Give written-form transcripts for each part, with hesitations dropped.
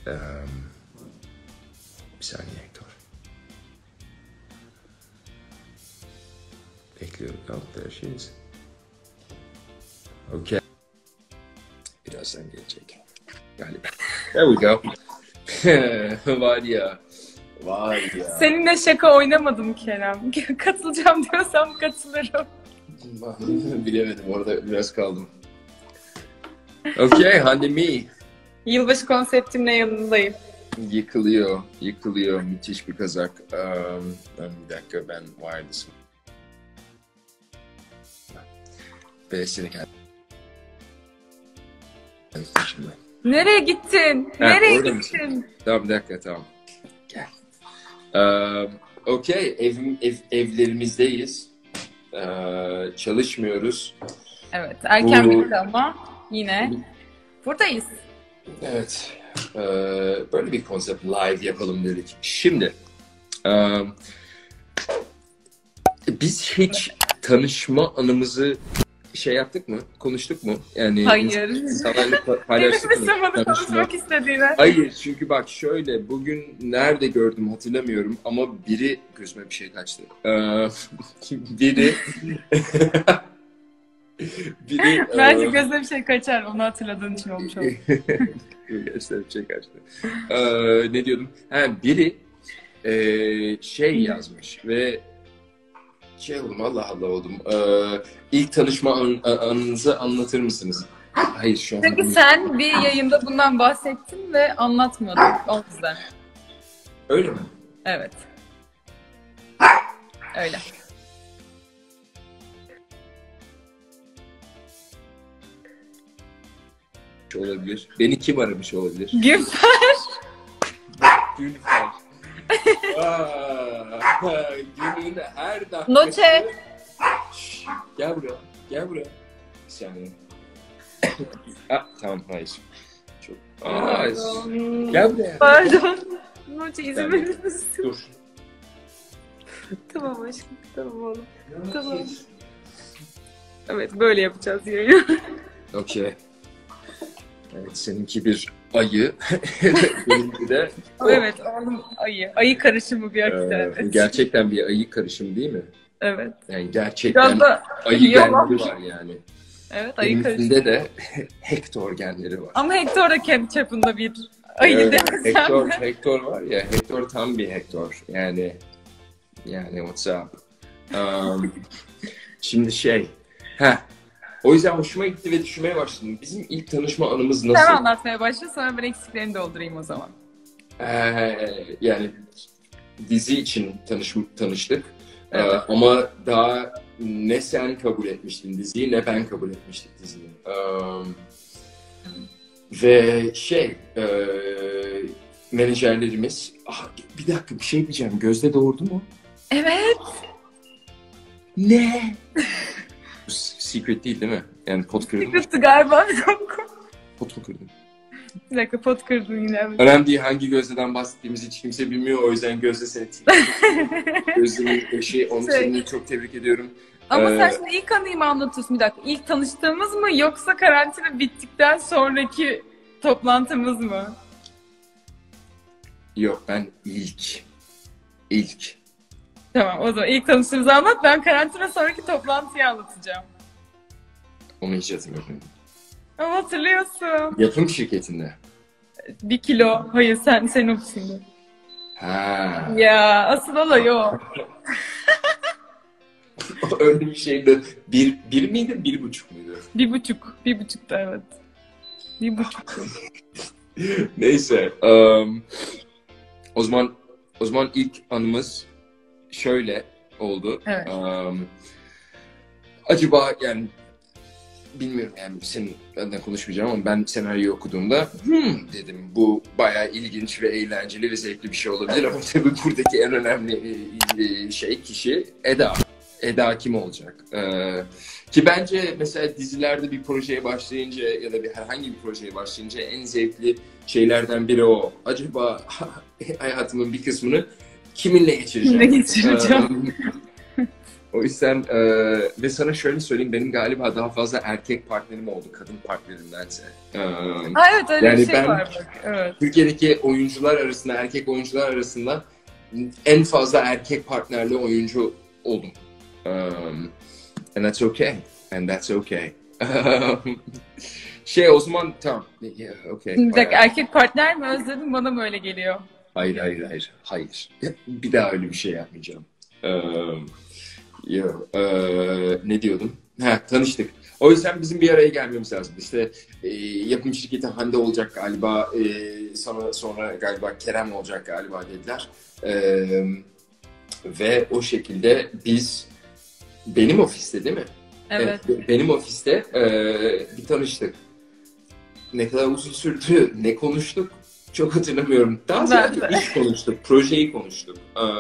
Bir saniye Hector. Bekliyorum. Oh, there she is. Okay. Birazdan gelecek. Galiba. There we go. Var ya. Var ya. Seninle şaka oynamadım Kerem. Katılacağım diyorsam katılırım. Bilemedim. Orada biraz kaldım. Okay, Hande Mi. Yılbaşı konseptimle yanındayım. Yıkılıyor. Müthiş bir kazak. Bir dakika, ben wireless. Ve seni Nereye gittin? Nereye gittin? Tamam, bir dakika, tamam. Gel. Okay, evlerimizdeyiz. Çalışmıyoruz. Evet, erken bitti ama yine buradayız. Evet. Böyle bir konsept live yapalım dedik. Şimdi biz hiç tanışma anımızı yaptık mı? Konuştuk mu? Yani hayır. İnsanlarla paylaştık mı? Bana konuşmak istediğine. Hayır, çünkü bak şöyle, bugün nerede gördüm hatırlamıyorum ama biri gözüme bir şey kaçtı. Biri Bence gözüne bir şey kaçar. Onu hatırladığın için olmuş oldu. Gerçekten bir şey kaçtı. Ne diyordum? Biri yazmış ve oldum, Allah oldum. İlk tanışma anınızı anlatır mısınız? Hayır, şu an. Çünkü sen bir yayında bundan bahsettin ve anlatmadın. O yüzden. Öyle mi? Evet. Öyle. Olabilir. Beni kim aramış olabilir? Gülfer. Gülfer. Günün her dakikası. Noche. Gel buraya. Bir saniye. Tamam, hayır. Çok. Gel buraya. Pardon. Noche izin verir misin? Dur. Tamam aşkım. Tamam oğlum. Tamam. Evet, böyle yapacağız yayını. Okey. Evet, seninki bir ayı. Benimki de... Evet, oğlum ayı. Ayı karışımı bir akide. Evet. Gerçekten bir ayı karışımı değil mi? Evet. Yani gerçekten ayı genleri var yani. Evet, ayı karışımı. Benimkinde de Hector genleri var. Ama Hector da kendi çapında bir ayı demesem de. Hector var ya, Hector tam bir Hector. Yani what's up? Şimdi o yüzden hoşuma gitti ve düşünmeye başladım. Bizim ilk tanışma anımız nasıl? Sen anlatmaya başla, sonra ben eksiklerini doldurayım o zaman. Yani dizi için tanıştık. Evet. Ama daha ne sen kabul etmiştin diziyi, ne ben kabul etmiştik diziyi. Ve menajerlerimiz... bir dakika, bir şey diyeceğim. Gözde doğurdu mu? Evet. Ne? Secret değil mi? Yani pot kırdım. Secret'tı galiba. Pot mu kırdım? Bir dakika, pot kırdın yine. Önemli değil, hangi Gözde'den bahsettiğimizi hiç kimse bilmiyor. O yüzden Gözde seni Gözde'nin eşi, seni çok tebrik ediyorum. Ama sen şimdi ilk anıyı mı anlatıyorsun? Bir dakika. İlk tanıştığımız mı yoksa karantina bittikten sonraki toplantımız mı? Yok, ben ilk. Tamam, o zaman ilk tanıştığımızı anlat. Ben karantina sonraki toplantıyı anlatacağım. Onu hiç hatırlamıyorum. Ama hatırlıyorsun. Yapım şirketinde. 1 kilo. Hayır, sen ofisinde. Ya asıl olay o. Öyle bir şeydi. Bir miydi, 1,5 muydu? 1,5. 1,5'tu evet. 1,5'tu. Neyse. O zaman ilk anımız şöyle oldu. Evet. Acaba yani bilmiyorum, yani senin benden konuşmayacağım ama ben senaryoyu okuduğumda dedim, bu bayağı ilginç ve eğlenceli ve zevkli bir şey olabilir ama tabii buradaki en önemli kişi Eda. Eda kim olacak? Ki bence mesela dizilerde bir projeye başlayınca ya da herhangi bir projeye başlayınca en zevkli şeylerden biri o. Acaba hayatımın bir kısmını kiminle geçireceğim? Kiminle geçireceğim? O yüzden ve sana şöyle söyleyeyim, benim galiba daha fazla erkek partnerim oldu kadın partnerimdense. Ha, evet, öyle Yani bir şey ben var bak. Evet. Türkiye'deki oyuncular arasında, erkek oyuncular arasında en fazla erkek partnerli oyuncu oldum. And that's okay. And that's okay. O zaman tamam. Yeah, okay. Şimdi bir dakika, erkek partner mi özledin, bana mı öyle geliyor? Hayır. Bir daha öyle bir şey yapmayacağım. Ne diyordum? Tanıştık. O yüzden bizim bir araya gelmemiz lazım. İşte yapım şirketi Hande olacak galiba, sonra galiba Kerem olacak galiba dediler. Ve o şekilde biz, benim ofiste değil mi? Evet. Benim ofiste bir tanıştık. Ne kadar uzun sürdü, ne konuştuk çok hatırlamıyorum. Daha ziyade iş konuştuk, projeyi konuştuk.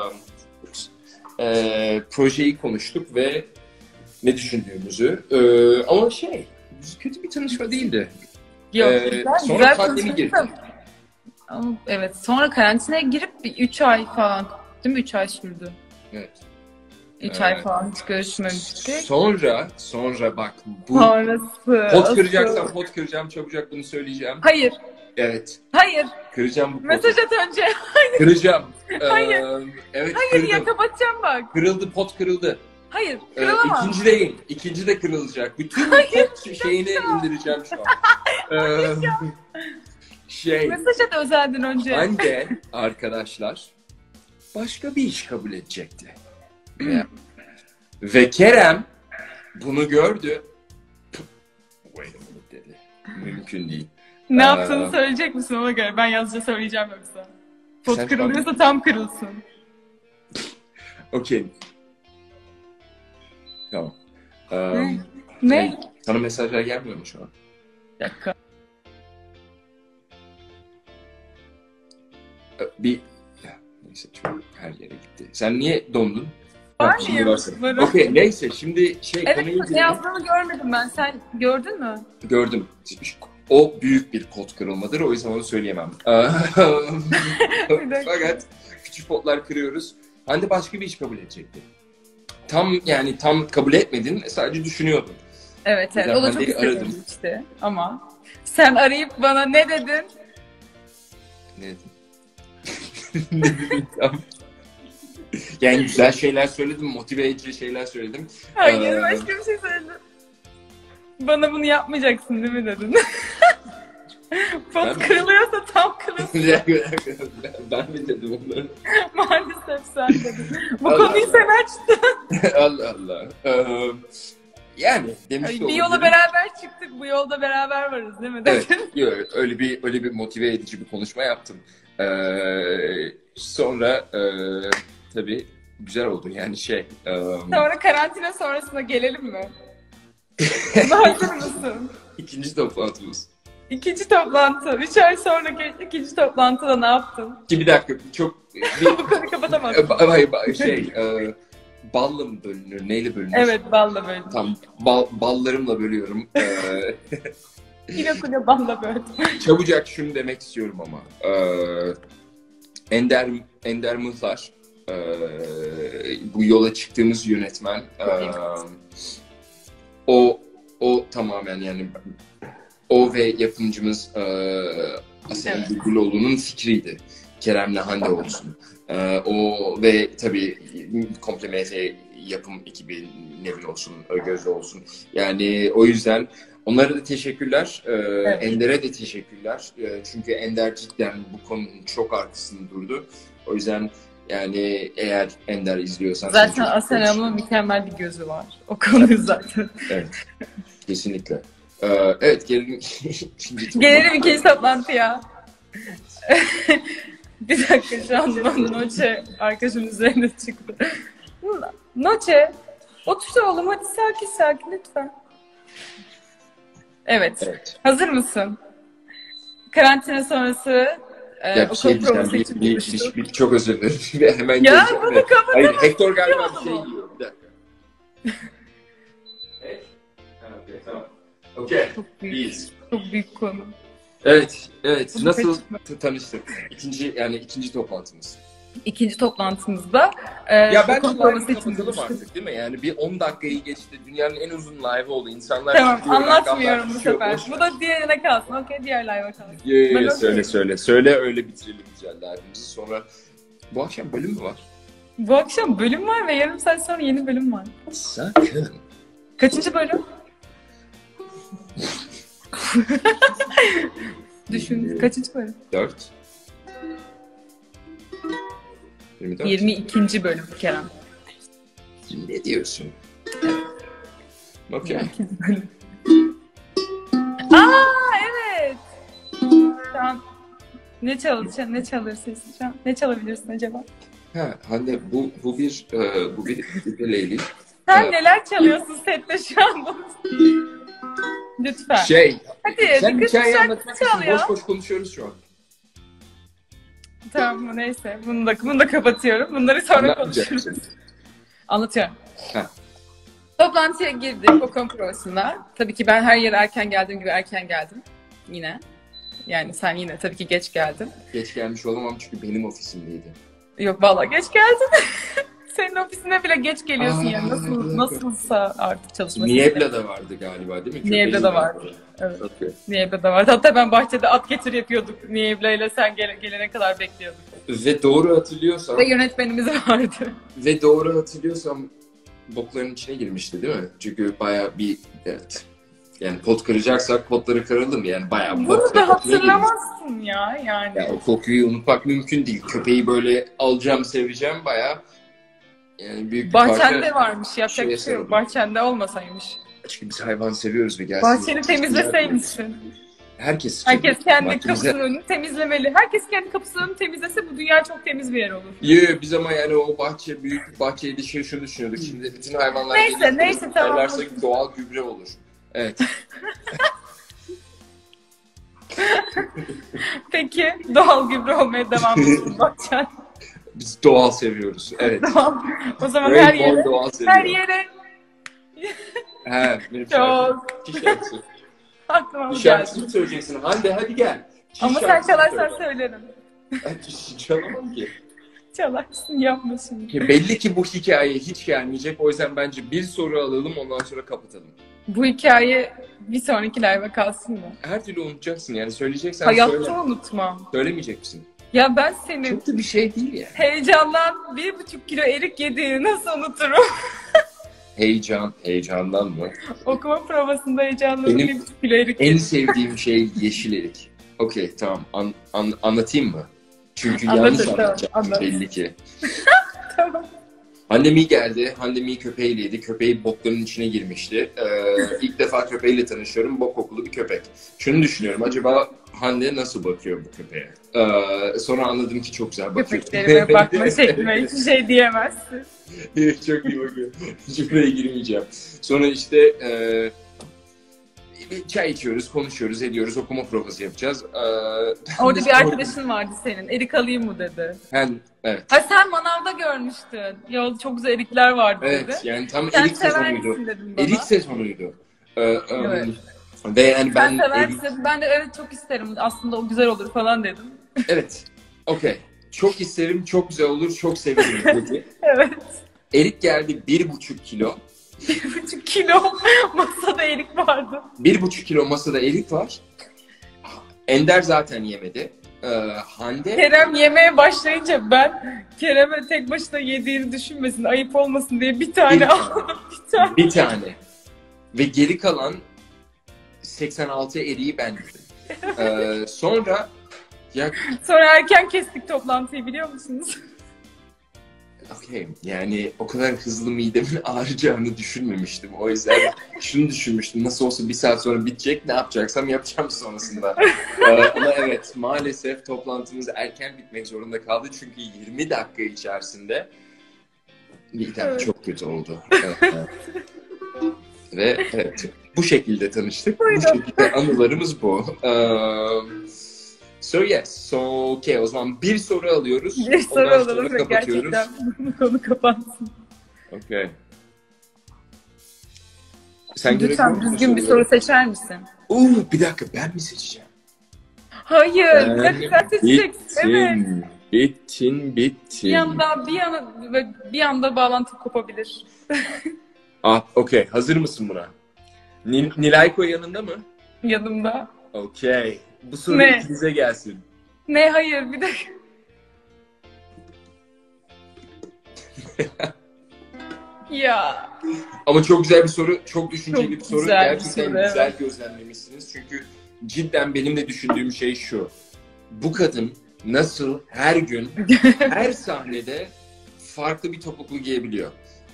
Projeyi konuştuk ve ne düşündüğümüzü. Ama kötü bir tanışma değildi. Yok, Sonra pandemi girdi. Ama evet, sonra karantinaya girip bir 3 ay falan, değil mi? 3 ay sürdü. Evet. 3 ay falan hiç görüşmemiştik. Sonra bak bu Sonrası. pot kıracaksam pot kıracağım, çabucak bunu söyleyeceğim. Hayır. Evet. Hayır. Kıracağım bu potu. Mesaj at önce. Kıracağım. Hayır. Evet, Hayır kırdım. ya, kapatacağım bak. Kırıldı, pot kırıldı. Hayır, kırılamaz. İkinci değil. İkinci de kırılacak. Bütün pot şeyini indireceğim şu an. Mesaj at özelden önce. Hande arkadaşlar başka bir iş kabul edecekti. Ve Kerem bunu gördü. Wait a minute dedi. Mümkün değil. Ne yaptığını söyleyecek misin ona göre? Ben yazıca söyleyeceğim yoksa. Pot kırılıyorsa tam kırılsın. Okey. Tamam. Ne? Sana mesajlar gelmiyor mu şu an? Bir dakika. Neyse, çok her yere gitti. Sen niye dondun? Var Şimdi mı? varsın. Okey, neyse şimdi konuya Evet, girelim. ne yazdığını görmedim ben. Sen gördün mü? Gördüm. O büyük bir pot kırılmadır. O yüzden onu söyleyemem. Fakat küçük potlar kırıyoruz. Hande başka bir iş kabul edecekti. Tam kabul etmedin. Sadece düşünüyordun. Evet. O da çok istedi işte. Ama sen arayıp bana ne dedin? Ne dedim? Ne dedim tam? Yani güzel şeyler söyledim, motive edici şeyler söyledim. Hayır, başka bir şey söyledim. Bana bunu yapmayacaksın değil mi dedin? Pot kırılıyorsa tam kırılsın. Ben mi dedim onları? Maalesef sen dedin. Bu konuyu sen açtın. Allah Allah. Yani demiş de bir yola beraber çıktık, bu yolda beraber varız değil mi? Evet, öyle bir motive edici bir konuşma yaptım. Sonra tabii güzel oldu yani Sonra karantina sonrasına gelelim mi? Hazır mısın? İkinci toplantımız. İkinci toplantı. 3 ay sonraki ikinci toplantıda ne yaptın? Bir dakika, Bu konuyu kapatamazsın. Balla mı bölünür? Neyle bölünür? Evet, balla böldüm. Tam ballarımla bölüyorum. Kilo balla böldüm. Çabucak şunu demek istiyorum ama. Ender Mıhlar, bu yola çıktığımız yönetmen. O tamamen yani o ve yapımcımız Asena Bülbüloğlu'nun fikriydi. Kerem'le Hande olsun. O ve tabii komple MF yapım ekibi, Nevin olsun, Gözde olsun. Yani o yüzden onlara da teşekkürler. Evet. Ender'e de teşekkürler. Çünkü Ender cidden bu konunun çok arkasında durdu. O yüzden yani eğer Ender izliyorsan... Zaten Asena'nın mükemmel bir gözü var. O konuyu zaten. Evet. Kesinlikle. Evet, gelelim ikinci toplantıya. Bir dakika, şu an Noche arkadaşımın üzerine çıktı. Noche, otur oğlum, hadi sakin lütfen. Evet. Hazır mısın? Karantina sonrası okul promosu için buluştuk. Çok özür dilerim. Hemen ya bunu kapatamazsın. Hayır, Hector galiba bir şey yiyor. Bir dakika. Tamam. Okey. Çok büyük konu. Evet. Nasıl tanıştık? İkinci toplantımız. İkinci toplantımızda Ya bence okul provası live'ı için kapatalım buluştuk. artık değil mi? Yani bir 10 dakikayı geçti. Dünyanın en uzun live'ı oldu. İnsanlar Tamam, çıkıyor, anlatmıyorum bu rakamlar düşüyor, sefer. boş Bu ver. da diğerine kalsın. Okey, diğer live'a kalsın. Ben Söyle okeyim. söyle. Söyle öyle bitirelim güzel live'ımızı. Sonra bu akşam bölüm mü var? Bu akşam bölüm var ve yarım saat sonra yeni bölüm var. Sakın. Kaçıncı bölüm? Düşün, kaçıncı bölüm? 4. 24. 22. bölüm Kerem. Ne diyorsun? Okey. 22. bölüm. Aa evet. Tamam. Ne çalır sesi şu an? Ne çalabilirsin acaba? Ha, Hande bu bir ukulele. Sen neler çalıyorsun sette şu an? Lütfen. Hadi Sen bir kız hikaye şarkı anlatmak çal için ya. boş boş konuşuyoruz şu an. Tamam neyse. Bunu da kapatıyorum. Bunları sonra Anlatmayacak konuşuruz. mısın? Anlatıyorum. Ha. Toplantıya girdik okul provasına. Tabii ki ben her yere erken geldiğim gibi erken geldim. Yine. Yani sen yine tabii ki geç geldin. Geç gelmiş olamam çünkü benim ofisimdeydi. Yok vallahi geç geldin. Senin ofisine bile geç geliyorsun Aa, yani. evet. Nasılsa artık çalışması. Niebla vardı galiba değil mi? Niebla Köpeği da vardı. Evet. Okay. Niebla vardı. Hatta ben bahçede at getir yapıyorduk. Niebla ile sen gelene kadar bekliyorduk. Ve doğru hatırlıyorsam Ve yönetmenimiz vardı. bokların içine girmişti değil mi? Çünkü bayağı bir evet. Yani pot kıracaksak potları kıralım yani bayağı pot. Bunu da hatırlamazsın ya yani. Ya o kokuyu unutmak mümkün değil. Köpeği böyle alacağım, seveceğim bayağı. Yani büyük bir Bahçende parça varmış. Yapacak şeye bir şey yok. sarıldım. Bahçende olmasaymış. Çünkü biz hayvan seviyoruz ve gelsin. Bahçeni temizleseymişsin. Herkes Kendi bahçemize- kapısının önünü temizlemeli. Herkes kendi kapısının önünü temizlese bu dünya çok temiz bir yer olur. Biz ama yani o bahçe büyük bir bahçeydi şunu düşünüyorduk. Şimdi bütün hayvanlar Neyse, tamam. derlerse doğal gübre olur. Evet. Peki doğal gübre olmaya devam etsin bahçen. Biz doğal seviyoruz. Evet. Tamam. O zaman Rainbow doğal seviyor. her yere He, benim çok Çiş şarkısı. aklıma Çiş geldi. şarkısı mı söyleyeceksin? Hadi gel. Çiş Ama sen şarkısı çalarsan söyle. söylerim. Ben çiş çalamam ki. Çalarsın yapma şimdi. Belli ki bu hikaye hiç gelmeyecek. O yüzden bence bir soru alalım ondan sonra kapatalım. Bu hikaye bir sonraki live'a kalsın mı? Her türlü unutacaksın yani söyleyeceksen Hayatta söyle. unutmam. Söylemeyecek misin? Ya ben senin Çok da bir şey değil yani. heyecandan 1,5 kilo erik yediğini nasıl unuturum? Heyecandan mı? Okuma provasında heyecanlanıp Benim 1,5 kilo erik En yedim. sevdiğim şey yeşil erik. Okey tamam anlatayım mı? Çünkü Anlat, yanlış tamam, anlatacaktım anlat. belli ki. Tamam. Handemi geldi. Handemi köpeğiyleydi. Köpeği bokların içine girmişti. İlk defa köpeğiyle tanışıyorum. Bok kokulu bir köpek. Şunu düşünüyorum. Acaba Hande nasıl bakıyor bu köpeğe? Sonra anladım ki çok güzel bakıyor. Köpeklerime bakma şeklime hiçbir şey diyemezsin. Çok iyi bakıyor. Hiç buraya girmeyeceğim. Sonra işte bir çay içiyoruz, konuşuyoruz, ediyoruz. Okuma provası yapacağız. Orada bir arkadaşın vardı senin. Erik alayım mı dedi. Evet. Ha sen manavda görmüştün. Yolda çok güzel erikler vardı dedi. Evet yani tam Sen erik sever sezonuydu. misin dedim bana. Erik sezonuydu. Evet. Ve yani Sen ben sever misin? Ben de evet çok isterim. Aslında o güzel olur falan dedim. evet. Okey. Çok isterim, çok güzel olur, çok severim dedi. Evet. Erik geldi 1,5 kilo. 1,5 kilo masada erik vardı. 1,5 kilo masada erik var. Ender zaten yemedi. Hande Kerem yemeye başlayınca ben Kerem'e tek başına yediğini düşünmesin, ayıp olmasın diye bir tane aldım. bir tane. Ve geri kalan 86 eriği ben yedim. Sonra ya Sonra erken kestik toplantıyı biliyor musunuz? okey yani o kadar hızlı midemin ağrıyacağını düşünmemiştim. O yüzden şunu düşünmüştüm. Nasıl olsa bir saat sonra bitecek. Ne yapacaksam yapacağım sonrasında. Ama evet maalesef toplantımız erken bitmek zorunda kaldı. Çünkü 20 dakika içerisinde midem Evet. çok kötü oldu. Evet. Ve evet bu şekilde tanıştık. Buyurun. Bu şekilde anılarımız bu. So okay o zaman bir soru alıyoruz. Bir soru Ondan sonra alalım ve kapatıyoruz. gerçekten bu konu kapansın. Okay. Sen Lütfen görebiliyor musun düzgün bir soru soruları? seçer misin? Bir dakika ben mi seçeceğim? Hayır, sen seçeceksin. Evet. Seçtim. Bittin. Bir anda bağlantı kopabilir. Okey. Hazır mısın buna? Nilayko yanında mı? Yanımda. Okey. Bu soru Ne? ikinize gelsin. Ne, hayır, bir dakika. Ya. Ama çok güzel bir soru, çok düşünceli bir Çok soru. güzel bir Gerçekten soru, güzel evet. gözlemlemişsiniz. Çünkü cidden benim de düşündüğüm şey şu. Bu kadın nasıl her gün, her sahnede farklı bir topuklu giyebiliyor?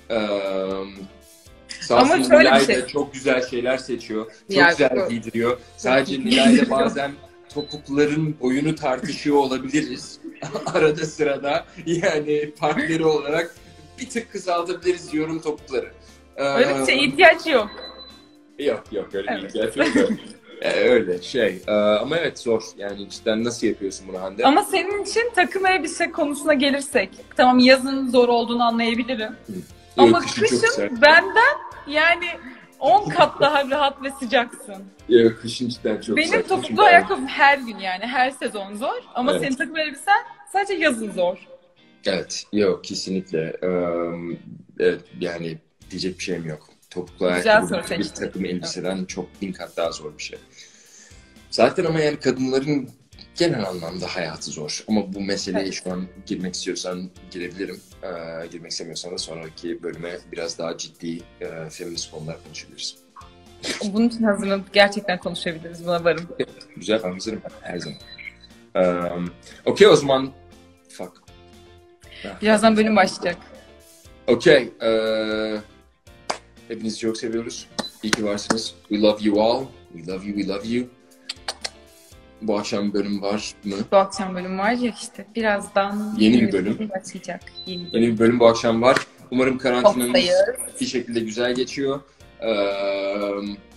Sağ Ama olsun şöyle bir Nilay şey. da çok güzel şeyler seçiyor. Çok Ya, güzel çok- giydiriyor. Sadece Nilay'la bazen topukların boyunu tartışıyor olabiliriz. Arada sırada yani partneri olarak bir tık kısaltabiliriz diyorum topukları. Öyle bir şeye ihtiyaç yok. Yok öyle Evet. değil gerçekten. Öyle şey. Ama evet zor. Yani cidden nasıl yapıyorsun bunu Hande? Ama senin için takım elbise konusuna gelirsek, tamam yazın zor olduğunu anlayabilirim. Ama Kışın çok kışın güzel. benden yani 10 kat daha rahat ve sıcaksın. Kışın cidden çok Benim güzel. topuklu ayakkabım her gün, yani her sezon zor. Ama Evet. senin takım elbisen sadece yazın zor. Evet. Yok kesinlikle. Evet yani diyecek bir şeyim yok. Topuklu Güzel ayakkabı soru bir seçtin. takım elbiseden çok bin kat daha zor bir şey. Zaten ama yani kadınların genel anlamda hayatı zor. Ama bu meseleye Evet. şu an girmek istiyorsan girebilirim. Girmek istemiyorsan da sonraki bölüme biraz daha ciddi feminist konular konuşabiliriz. Bunun için hazırlanıp gerçekten konuşabiliriz, buna varım. Güzel, ben hazırım her zaman. Okey o zaman. Fuck. Birazdan bölüm başlayacak. Okey. Hepinizi çok seviyoruz. İyi ki varsınız. We love you all. We love you, we love you. Bu akşam bölüm var mı? Bu akşam bölüm var ya işte. Birazdan Yeni bir bölüm. başlayacak. Yeni Yeni bir bölüm bu akşam var. Umarım karantinanız Haftayı. bir şekilde güzel geçiyor.